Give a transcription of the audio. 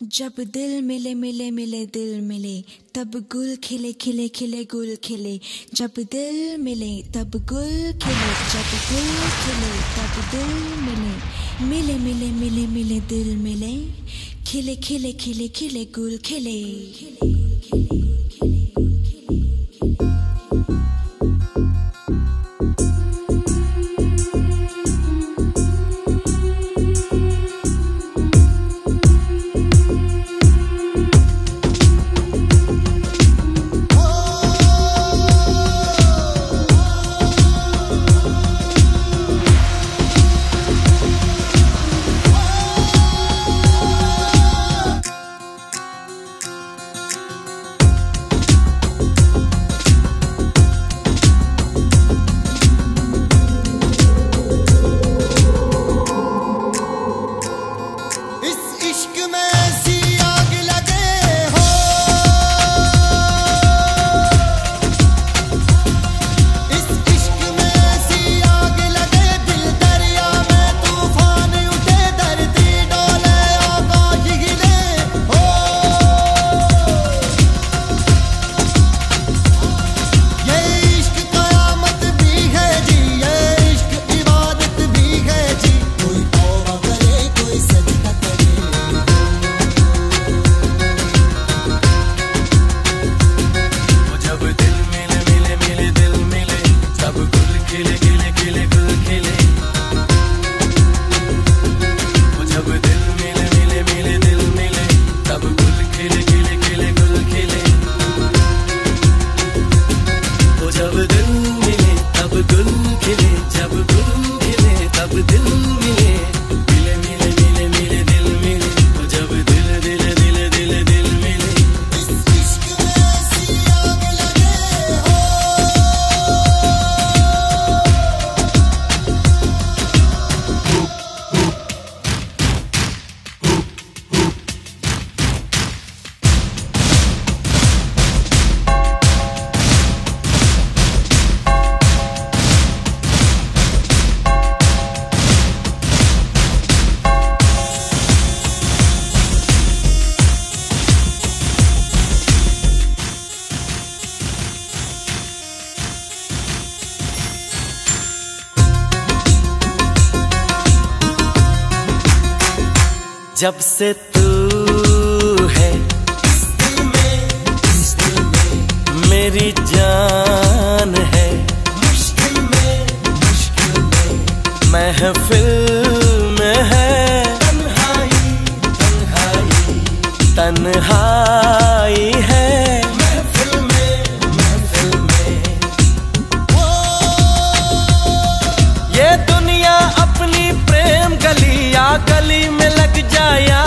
जब दिल मिले मिले मिले दिल मिले तब गुल खिले खिले खिले गुल खिले। जब दिल मिले तब गुल खिले, जब गुल खिले तब दिल मिले। मिले मिले मिले मिले दिल मिले, खिले खिले खिले खिले गुल खिले। जब से तू है इस दिल में मेरी जान है, मुश्किल में महफिल में है तन्हाई तन्हाई तन्हाई है महफिल में ओ ये दुनिया अपनी प्रेम गली या गली में लग जाया